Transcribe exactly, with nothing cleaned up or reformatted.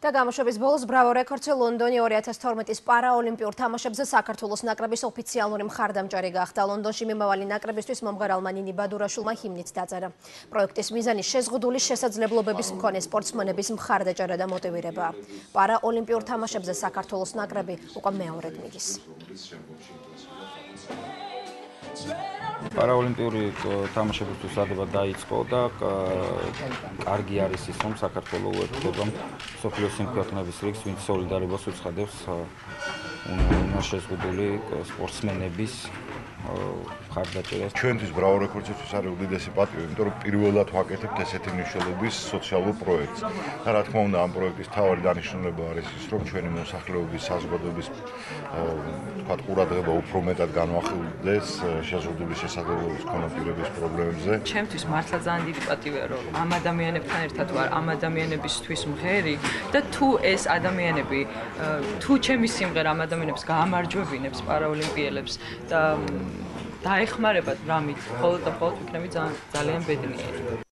და გამოშვების ბოლოს ბრავო რეკორდსი ლონდონი ორი ათას თორმეტის პარაოლიმპიურ თამაშებზე საქართველოს ნაკრების ოფიციალური მხარდამჭერი გახდა. ლონდონში მიმავალი ნაკრებისთვის მომღერალმა ნინი ბადურაშვილმა ჰიმნიც დაწერა. პროექტის მიზანი შეზღუდული შესაძლებლობების მქონე სპორტსმენების მხარდაჭერა და მოტივირებაა. პარაოლიმპიურ თამაშებზე საქართველოს ნაკრები უკვე მეორედ მიდის. პარაოლიმპიური თამაშებისთვის დადება დაიწყო და კარგი არის ის, რომ საქართველოს უერთდება მსოფლიოს სიმქვეყნების რიგს, ვინც სოლიდარობას უცხადებს შეზღუდული სპორტსმენების მხარდაჭერას. ჩვენთვის ბრავო რეკორდსისთვის არის უდიდესი პატივი, იმიტომ რომ პირველად ვაკეთებთ ესეთი მნიშვნელობის სოციალურ პროექტს. და რა თქმა უნდა, ამ პროექტის მთავარი დანიშნულება არის ის, რომ ჩვენი მოსახლეობის საზოგადოების თქვათ ყურადღება უფრო მეტად განვახილდეს შეზღუდული შესაძლებლობის მქონე პირების პრობლემებზე. ჩემთვის მართლა ძალიან დიდი პატივია, რომ ამ ადამიანებთან ერთად ვარ, ამ ადამიანებისთვის მღერი და თუ ეს ადამიანები, თუ ჩემი სიმღერა ამ ადამიანებს გაამარჯვებინებს პარაოლიმპიელებს და დაეხმარებათ რამით, მხოლოდ და მხოლოდ ვიქნები ძალიან ძალიან ბედნიერი.